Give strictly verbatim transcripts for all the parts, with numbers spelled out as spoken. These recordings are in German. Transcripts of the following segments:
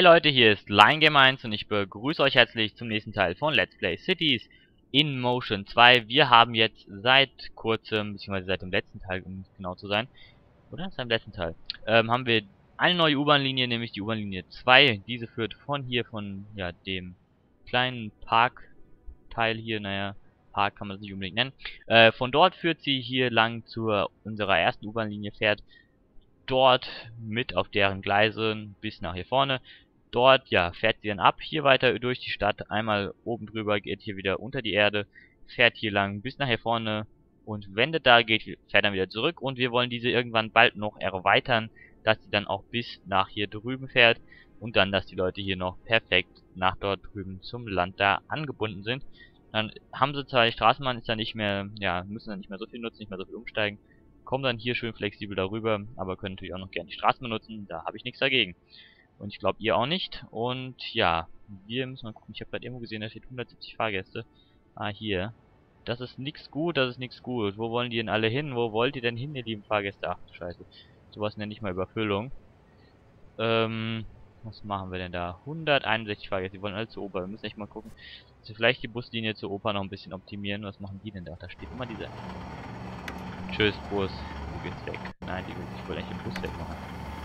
Leute, hier ist LionGame eins und ich begrüße euch herzlich zum nächsten Teil von Let's Play Cities in Motion zwei. Wir haben jetzt seit kurzem, beziehungsweise seit dem letzten Teil, um genau zu sein, oder? Seit dem letzten Teil, ähm, haben wir eine neue U-Bahn-Linie, nämlich die U-Bahn-Linie zwei. Diese führt von hier, von, ja, dem kleinen Parkteil hier, naja, Park kann man das nicht unbedingt nennen. Äh, von dort führt sie hier lang zur, unserer ersten U-Bahn-Linie, fährt dort mit auf deren Gleisen bis nach hier vorne. Dort, ja, fährt sie dann ab, hier weiter durch die Stadt, einmal oben drüber, geht hier wieder unter die Erde, fährt hier lang bis nach hier vorne und wendet da, geht, fährt dann wieder zurück und wir wollen diese irgendwann bald noch erweitern, dass sie dann auch bis nach hier drüben fährt und dann, dass die Leute hier noch perfekt nach dort drüben zum Land da angebunden sind. Dann haben sie zwar, die Straßenbahn ist dann nicht mehr, ja, müssen dann nicht mehr so viel nutzen, nicht mehr so viel umsteigen, kommen dann hier schön flexibel darüber, aber können natürlich auch noch gerne die Straßen benutzen, da habe ich nichts dagegen. Und ich glaube, ihr auch nicht. Und ja, wir müssen mal gucken, ich habe gerade irgendwo gesehen, da steht hundertsiebzig Fahrgäste. Ah, hier. Das ist nix gut, das ist nix gut. Wo wollen die denn alle hin? Wo wollt ihr denn hin, ihr lieben Fahrgäste? Ach du Scheiße. Sowas nenne ich mal Überfüllung. Ähm, was machen wir denn da? hunderteinundsechzig Fahrgäste, die wollen alle zur Oper. Wir müssen echt mal gucken, dass wir vielleicht die Buslinie zur Oper noch ein bisschen optimieren. Was machen die denn da? Da steht immer dieser... Tschüss, Bus. Du gehst weg. Nein, die, ich will echt den Bus wegmachen.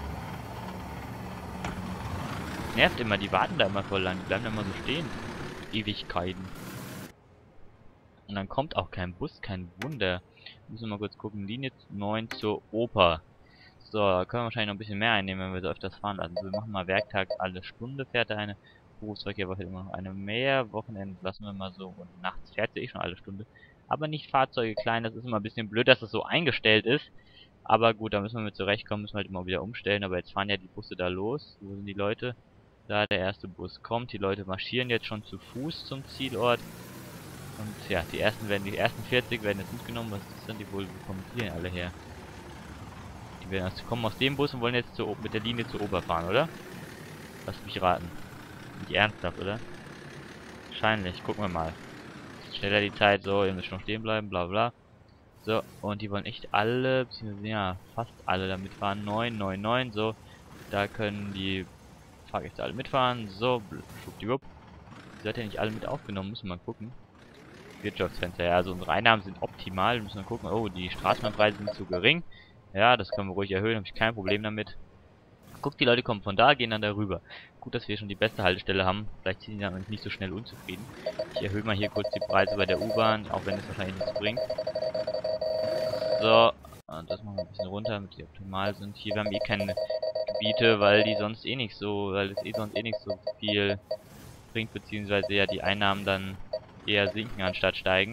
Nervt immer, die warten da immer voll lang. Die bleiben da immer so stehen. Ewigkeiten. Und dann kommt auch kein Bus, kein Wunder. Müssen wir mal kurz gucken. Linie neun zur Oper. So, da können wir wahrscheinlich noch ein bisschen mehr einnehmen, wenn wir so öfters fahren lassen. Also wir machen mal Werktag alle Stunde, fährt da eine. Berufsverkehrwoche immer noch eine mehr. Wochenende lassen wir mal so. Und nachts fährt sie eh schon alle Stunde. Aber nicht Fahrzeuge klein. Das ist immer ein bisschen blöd, dass das so eingestellt ist. Aber gut, da müssen wir mit zurechtkommen. Müssen wir halt immer wieder umstellen. Aber jetzt fahren ja die Busse da los. Wo sind die Leute? Da der erste Bus kommt. Die Leute marschieren jetzt schon zu Fuß zum Zielort. Und ja, die ersten werden, die ersten vierzig werden jetzt mitgenommen. Was ist denn die wohl? Wo kommen die denn alle her? Die werden also kommen aus dem Bus und wollen jetzt zur, mit der Linie zur Ober fahren, oder? Lass mich raten. Nicht ernsthaft, oder? Wahrscheinlich. Gucken wir mal. Schneller die Zeit, so, ihr müsst schon stehen bleiben, bla bla. So, und die wollen echt alle, beziehungsweise ja, fast alle damit fahren. neun, neun, neun, so. Da können die Fahrgäste alle mitfahren. So, schwuppdiwupp. Seid ihr nicht alle mit aufgenommen? Müssen wir mal gucken. Wirtschaftsfenster, ja, also unsere Einnahmen sind optimal. Müssen wir gucken. Oh, die Straßenbahnpreise sind zu gering. Ja, das können wir ruhig erhöhen, habe ich kein Problem damit. Guckt, die Leute kommen von da, gehen dann darüber. Gut, dass wir schon die beste Haltestelle haben. Vielleicht sind die dann nicht so schnell unzufrieden. Ich erhöhe mal hier kurz die Preise bei der U-Bahn, auch wenn es wahrscheinlich nichts bringt. So, und das machen wir ein bisschen runter, damit die optimal sind. Hier, wir haben eh keine Gebiete, weil die sonst eh nicht so, weil es eh sonst eh nicht so viel bringt, beziehungsweise ja die Einnahmen dann eher sinken anstatt steigen.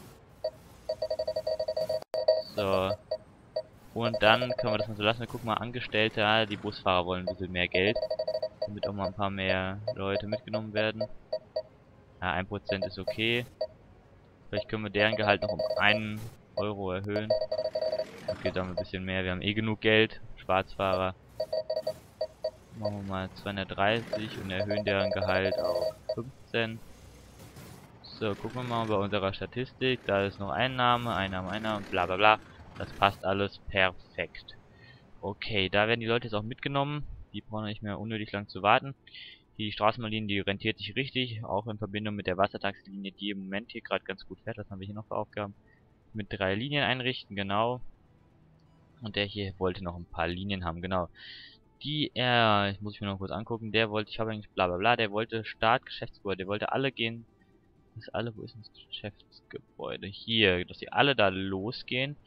So. Und dann können wir das mal so lassen. Wir gucken mal, Angestellte, die Busfahrer wollen ein bisschen mehr Geld, damit auch mal ein paar mehr Leute mitgenommen werden. Ja, ein Prozent ist okay. Vielleicht können wir deren Gehalt noch um einen Euro erhöhen. Okay, dann ein bisschen mehr. Wir haben eh genug Geld. Schwarzfahrer. Machen wir mal zweihundertdreißig und erhöhen deren Gehalt auf fünfzehn. So, gucken wir mal bei unserer Statistik. Da ist noch Einnahme, Einnahme, Einnahme, bla bla bla. Das passt alles perfekt. Okay, da werden die Leute jetzt auch mitgenommen. Die brauchen nicht mehr unnötig lang zu warten. Die Straßenbahnlinie, die rentiert sich richtig, auch in Verbindung mit der Wassertaxilinie, die im Moment hier gerade ganz gut fährt. Was haben wir hier noch für Aufgaben? Mit drei Linien einrichten, genau. Und der hier wollte noch ein paar Linien haben, genau. Die, äh, ich muss ich mir noch kurz angucken, der wollte, ich habe eigentlich bla bla bla, der wollte Start, Geschäftsgebäude, der wollte alle gehen. Das ist alle, wo ist denn das Geschäftsgebäude? Hier, dass die alle da losgehen.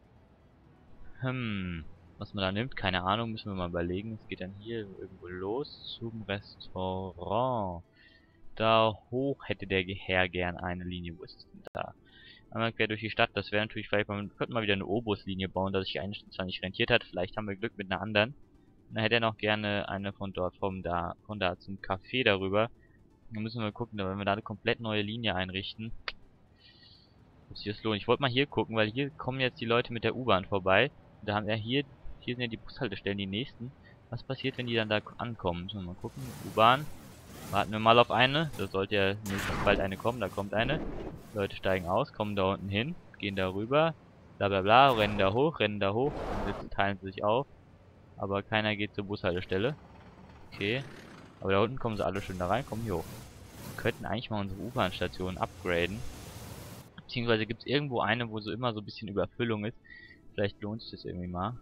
Hm, was man da nimmt, keine Ahnung, müssen wir mal überlegen. Es geht dann hier irgendwo los zum Restaurant. Da hoch hätte der Herr gern eine Linie. Wo ist es denn da? Einmal quer durch die Stadt. Das wäre natürlich vielleicht, man könnte mal wieder eine O-Bus-Linie bauen, dass sich eine zwar nicht rentiert hat. Vielleicht haben wir Glück mit einer anderen. Und dann hätte er noch gerne eine von dort, vom da, von da zum Café darüber. Dann müssen wir gucken, wenn wir da eine komplett neue Linie einrichten. Ob sich das lohnt. Ich wollte mal hier gucken, weil hier kommen jetzt die Leute mit der U-Bahn vorbei. Da haben wir hier, hier sind ja die Bushaltestellen, die nächsten. Was passiert, wenn die dann da ankommen? Müssen wir mal gucken. U-Bahn. Warten wir mal auf eine. Da sollte ja nächstes bald eine kommen. Da kommt eine. Leute steigen aus, kommen da unten hin, gehen da rüber. Bla bla bla, rennen da hoch, rennen da hoch. Und jetzt teilen sie sich auf. Aber keiner geht zur Bushaltestelle. Okay. Aber da unten kommen sie alle schön da rein, kommen hier hoch. Wir könnten eigentlich mal unsere U-Bahn-Station upgraden. Beziehungsweise gibt es irgendwo eine, wo so immer so ein bisschen Überfüllung ist. Vielleicht lohnt sich das irgendwie mal.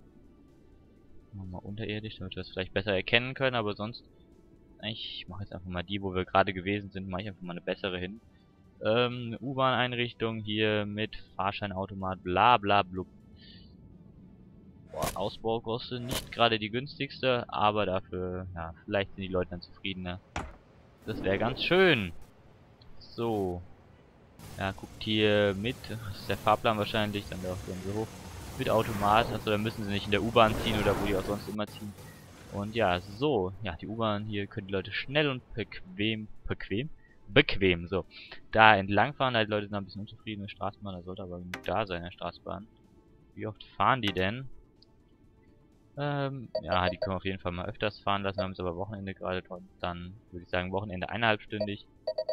Machen wir mal unterirdisch, damit wir das vielleicht besser erkennen können, aber sonst... Ich mache jetzt einfach mal die, wo wir gerade gewesen sind, mache ich einfach mal eine bessere hin. Ähm, eine U-Bahn-Einrichtung hier mit Fahrscheinautomat, bla bla blub. Boah, Ausbaukosten nicht gerade die günstigste, aber dafür, ja, vielleicht sind die Leute dann zufriedener. Das wäre ganz schön. So. Ja, guckt hier mit, das ist der Fahrplan wahrscheinlich, dann auch so hoch. Mit Automat, also da müssen sie nicht in der U-Bahn ziehen oder wo die auch sonst immer ziehen. Und ja, so, ja, die U-Bahn hier können die Leute schnell und bequem, bequem? Bequem, so. Da entlangfahren, da die Leute sind ein bisschen unzufrieden mit der Straßenbahn, da sollte aber genug da sein, der Straßenbahn. Wie oft fahren die denn? Ähm, ja, die können wir auf jeden Fall mal öfters fahren lassen, wir haben es aber Wochenende gerade, dann würde ich sagen Wochenende eineinhalbstündig.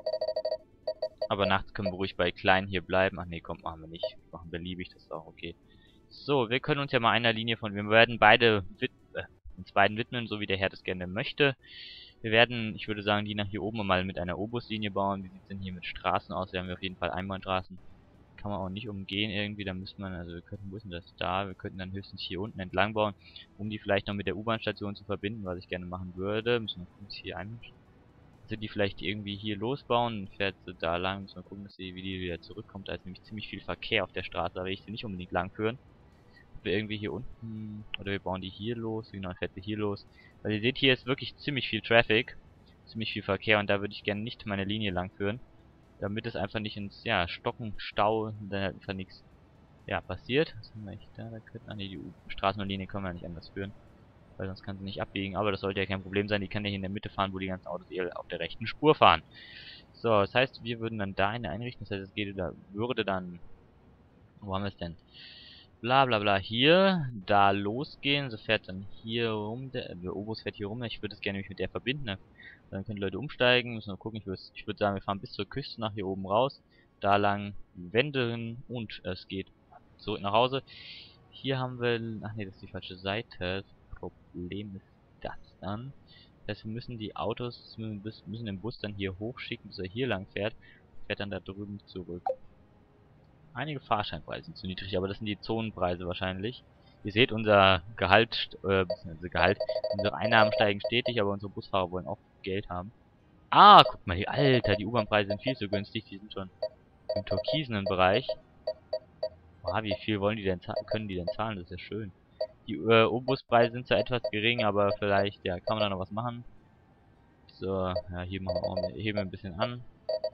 Aber nachts können wir ruhig bei klein hier bleiben. Ach nee, komm, machen wir nicht. Wir machen beliebig, das ist auch okay. So, wir können uns ja mal einer Linie von... Wir werden beide wid äh, uns beiden widmen, so wie der Herr das gerne möchte. Wir werden, ich würde sagen, die nach hier oben mal mit einer Obuslinie bauen. Wie sieht es denn hier mit Straßen aus? Wir haben ja auf jeden Fall Einbahnstraßen. Kann man auch nicht umgehen irgendwie. Da müsste man, also wir könnten, wo ist denn das da? Wir könnten dann höchstens hier unten entlang bauen, um die vielleicht noch mit der U-Bahn-Station zu verbinden, was ich gerne machen würde. Müssen wir kurz hier ein... Also die vielleicht irgendwie hier losbauen, dann fährt sie da lang, müssen wir gucken, dass sie wie die wieder zurückkommt. Da ist nämlich ziemlich viel Verkehr auf der Straße, da will ich sie nicht unbedingt lang führen. Wir irgendwie hier unten, oder wir bauen die hier los, genau, dann fährt sie hier los. Weil ihr seht, hier ist wirklich ziemlich viel Traffic, ziemlich viel Verkehr und da würde ich gerne nicht meine Linie lang führen. Damit es einfach nicht ins, ja, Stocken, Stau, und dann halt einfach nichts, ja, passiert. Was haben wir eigentlich da? Da könnten, ah ne, die Straßenbahnlinie können wir ja nicht anders führen. Weil sonst kann sie nicht abbiegen, aber das sollte ja kein Problem sein, die kann ja hier in der Mitte fahren, wo die ganzen Autos eher auf der rechten Spur fahren. So, das heißt, wir würden dann da eine einrichten, das heißt, es geht da, würde dann, wo haben wir es denn? Bla bla bla, hier, da losgehen, so fährt dann hier rum, der, der Obus fährt hier rum, ich würde es gerne mich mit der verbinden, ne? Dann können die Leute umsteigen, müssen wir gucken, ich würde ich würd sagen, wir fahren bis zur Küste nach hier oben raus, da lang wenden und es geht zurück nach Hause. Hier haben wir, ach nee, das ist die falsche Seite. Das Problem ist das dann. Das heißt, wir müssen die Autos, müssen den Bus dann hier hochschicken, bis er hier lang fährt. Fährt dann da drüben zurück. Einige Fahrscheinpreise sind zu niedrig, aber das sind die Zonenpreise wahrscheinlich. Ihr seht, unser Gehalt, äh, beziehungsweise Gehalt, unsere Einnahmen steigen stetig, aber unsere Busfahrer wollen auch Geld haben. Ah, guck mal hier, Alter, die U-Bahn-Preise sind viel zu günstig, die sind schon im türkisenen Bereich. Ah, wie viel wollen die denn können die denn zahlen? Das ist ja schön. Die äh, Obuspreise sind zwar etwas gering, aber vielleicht, ja, kann man da noch was machen. So, ja, hier machen wir auch, heben wir ein bisschen an.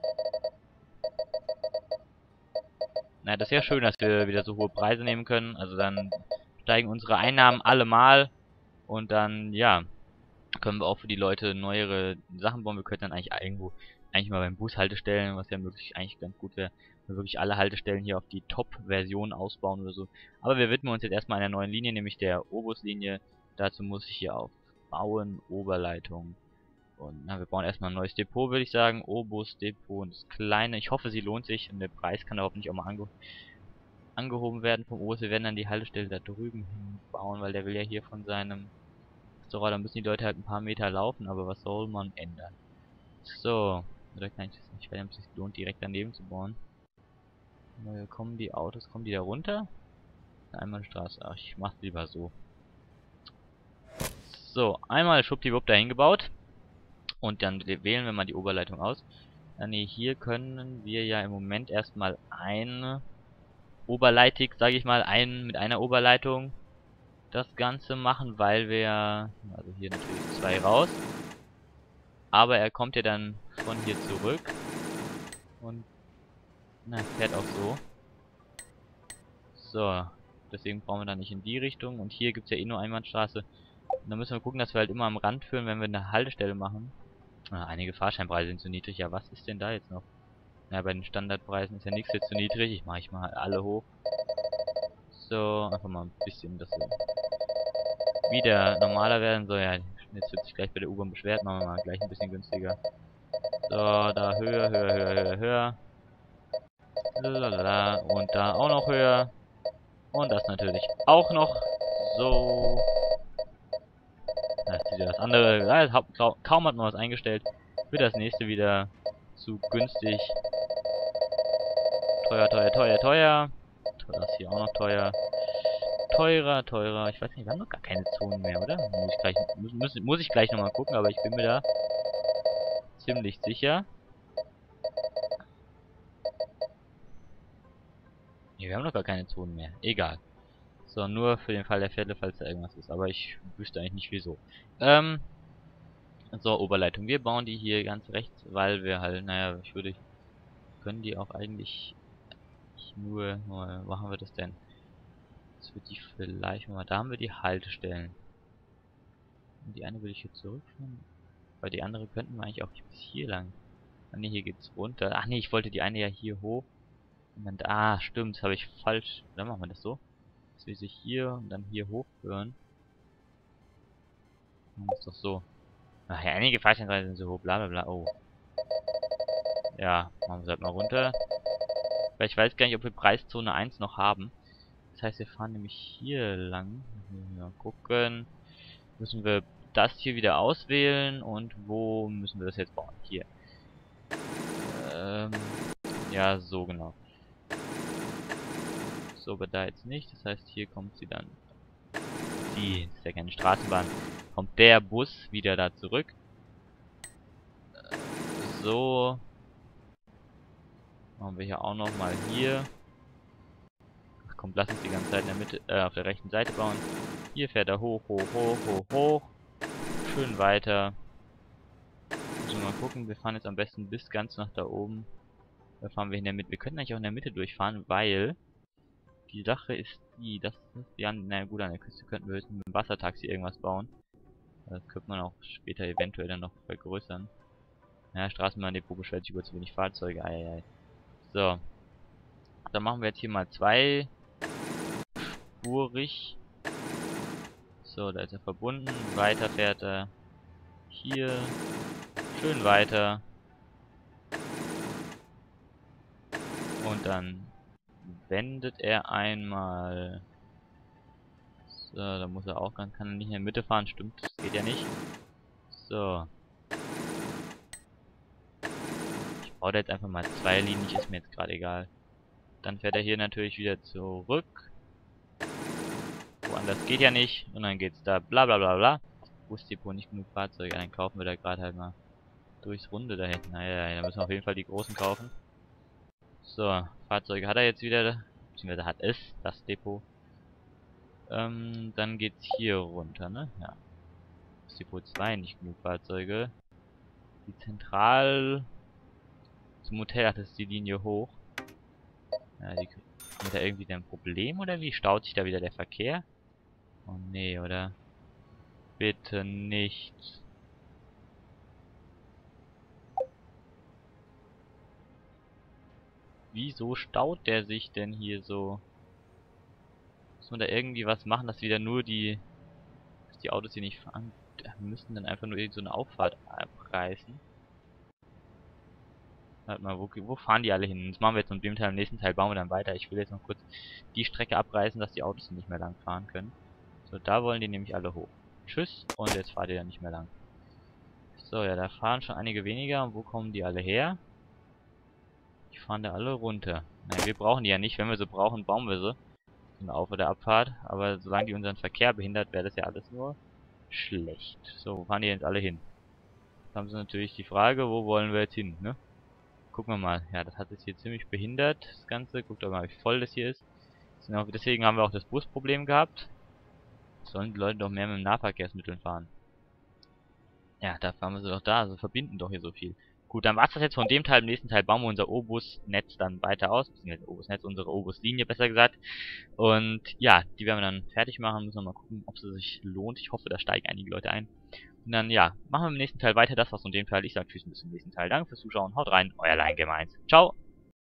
Na, das ist ja schön, dass wir wieder so hohe Preise nehmen können. Also dann steigen unsere Einnahmen allemal und dann, ja, können wir auch für die Leute neuere Sachen bauen. Wir könnten dann eigentlich irgendwo, eigentlich mal beim Bushaltestellen, was ja wirklich eigentlich ganz gut wäre, wirklich alle Haltestellen hier auf die Top-Version ausbauen oder so. Aber wir widmen uns jetzt erstmal einer neuen Linie, nämlich der Obuslinie. Dazu muss ich hier auf Bauen, Oberleitung. Und na, wir bauen erstmal ein neues Depot, würde ich sagen. Obus Depot und das kleine. Ich hoffe, sie lohnt sich und der Preis kann da hoffentlich auch mal ange angehoben werden vom Obus. Wir werden dann die Haltestelle da drüben hinbauen, weil der will ja hier von seinem Restaurant, da müssen die Leute halt ein paar Meter laufen, aber was soll man ändern? So, oder kann ich das nicht, weil es sich lohnt, direkt daneben zu bauen. Äh, kommen die Autos, kommen die da runter? Einbahnstraße, ach, ich mach's lieber so. So, einmal schwuppdiwupp dahin gebaut. Und dann wählen wir mal die Oberleitung aus. Ah, nee, hier können wir ja im Moment erstmal eine Oberleitung, sage ich mal, ein, mit einer Oberleitung das Ganze machen, weil wir, also hier natürlich zwei raus. Aber er kommt ja dann von hier zurück. Und, na, fährt auch so. So, deswegen brauchen wir dann nicht in die Richtung. Und hier gibt es ja eh nur Einbahnstraße. Und dann müssen wir gucken, dass wir halt immer am Rand führen, wenn wir eine Haltestelle machen. Ah, einige Fahrscheinpreise sind zu niedrig. Ja, was ist denn da jetzt noch? Ja, bei den Standardpreisen ist ja nichts jetzt zu niedrig. Ich mache ich mal alle hoch. So, einfach mal ein bisschen, dass wir wieder normaler werden. So, ja, jetzt wird sich gleich bei der U-Bahn beschwert. Machen wir mal gleich ein bisschen günstiger. So, da höher, höher, höher, höher, höher. Lalalala. Und da auch noch höher. Und das natürlich auch noch. So. Das ist wieder das andere. Ja, hau- kau- kaum hat man was eingestellt, wird das nächste wieder zu günstig. Teuer, teuer, teuer, teuer. Das hier auch noch teuer. Teurer, teurer. Ich weiß nicht, wir haben noch gar keine Zonen mehr, oder? Muss ich gleich, muss, muss, muss ich gleich nochmal gucken, aber ich bin mir da ziemlich sicher. Ne, wir haben noch gar keine Zonen mehr. Egal. So, nur für den Fall der Fälle, falls da irgendwas ist. Aber ich wüsste eigentlich nicht wieso. Ähm, so, Oberleitung. Wir bauen die hier ganz rechts, weil wir halt, naja, ich würde, können die auch eigentlich nur, wo machen wir das denn? Das wird die vielleicht mal, da haben wir die Haltestellen. Und die eine würde ich hier zurückführen. Weil die andere könnten wir eigentlich auch bis hier lang. Ah ne, hier geht's runter. Ach nee, ich wollte die eine ja hier hoch. Und dann, ah, stimmt, das habe ich falsch. Dann machen wir das so. Dass wir sie hier und dann hier hochführen. Dann ist doch so. Ach ja, einige Fahrsteinweise sind so hoch, bla bla bla. Oh. Ja, machen wir es halt mal runter. Weil ich weiß gar nicht, ob wir Preiszone eins noch haben. Das heißt, wir fahren nämlich hier lang. Mal gucken. Müssen wir das hier wieder auswählen und wo müssen wir das jetzt bauen? Hier. Ähm, ja, so genau. So, aber da jetzt nicht. Das heißt, hier kommt sie dann. Die ist ja keine Straßenbahn. Kommt der Bus wieder da zurück. So. Machen wir hier auch noch mal hier. Ach komm, lass uns die ganze Zeit in der Mitte, äh, auf der rechten Seite bauen. Hier fährt er hoch, hoch, hoch, hoch, hoch. Schön weiter. Müssen wir mal gucken. Wir fahren jetzt am besten bis ganz nach da oben. Da fahren wir in der Mitte. Wir könnten eigentlich auch in der Mitte durchfahren, weil die Sache ist die, das ist ja, na gut, an der Küste könnten wir höchstens mit dem Wassertaxi irgendwas bauen. Das könnte man auch später eventuell dann noch vergrößern. Ja, Straßenbahndepot beschwert sich über zu wenig Fahrzeuge. Eieiei. So. Dann machen wir jetzt hier mal zwei spurig. So, da ist er verbunden. Weiter fährt er. Hier. Schön weiter. Und dann wendet er einmal. So, da muss er auch ganz, kann er nicht in der Mitte fahren. Stimmt, das geht ja nicht. So. Ich baue da jetzt einfach mal zwei Linien, ist mir jetzt gerade egal. Dann fährt er hier natürlich wieder zurück. Woanders geht ja nicht. Und dann geht's da bla bla bla bla. Busdepot, nicht genug Fahrzeuge. Dann kaufen wir da gerade halt mal durchs Runde da hinten. Naja, da müssen wir auf jeden Fall die großen kaufen. So, Fahrzeuge hat er jetzt wieder. Beziehungsweise hat es, das Depot. Ähm, dann geht's hier runter, ne? Ja. Busdepot zwei, nicht genug Fahrzeuge. Die Zentral... Zum Hotel hat es die Linie hoch. Ja, die... Haben wir da irgendwie ein Problem oder wie? Staut sich da wieder der Verkehr? Oh nee, oder? Bitte nicht. Wieso staut der sich denn hier so? Muss man da irgendwie was machen, dass wieder nur die... Dass die Autos hier nicht fahren? Wir müssten dann einfach nur irgend so eine Auffahrt abreißen. Warte mal, wo, wo fahren die alle hin? Das machen wir jetzt in dem Teil, im nächsten Teil bauen wir dann weiter. Ich will jetzt noch kurz die Strecke abreißen, dass die Autos hier nicht mehr lang fahren können. So, da wollen die nämlich alle hoch. Tschüss, und jetzt fahrt ihr dann nicht mehr lang. So, ja, da fahren schon einige weniger. Und wo kommen die alle her? Die fahren da alle runter. Naja, wir brauchen die ja nicht. Wenn wir sie brauchen, bauen wir sie. So eine Auf- oder Abfahrt. Aber solange die unseren Verkehr behindert, wäre das ja alles nur schlecht. So, wo fahren die jetzt alle hin? Jetzt haben sie natürlich die Frage, wo wollen wir jetzt hin, ne? Gucken wir mal. Ja, das hat es hier ziemlich behindert, das Ganze. Guckt doch mal, wie voll das hier ist. Deswegen haben wir auch das Busproblem gehabt. Sollen die Leute doch mehr mit dem Nahverkehrsmitteln fahren. Ja, dafür haben wir sie doch da. Also verbinden doch hier so viel. Gut, dann war's das jetzt von dem Teil. Im nächsten Teil bauen wir unser O-Bus-Netz dann weiter aus. Beziehungsweise O-Bus-Netz, unsere O-Bus-Linie besser gesagt. Und ja, die werden wir dann fertig machen. Müssen wir mal gucken, ob sie sich lohnt. Ich hoffe, da steigen einige Leute ein. Und dann, ja, machen wir im nächsten Teil weiter. Das war's von dem Teil. Ich sage Tschüss bis zum nächsten Teil. Danke fürs Zuschauen. Haut rein. Euer Lion Gamer eins. Ciao.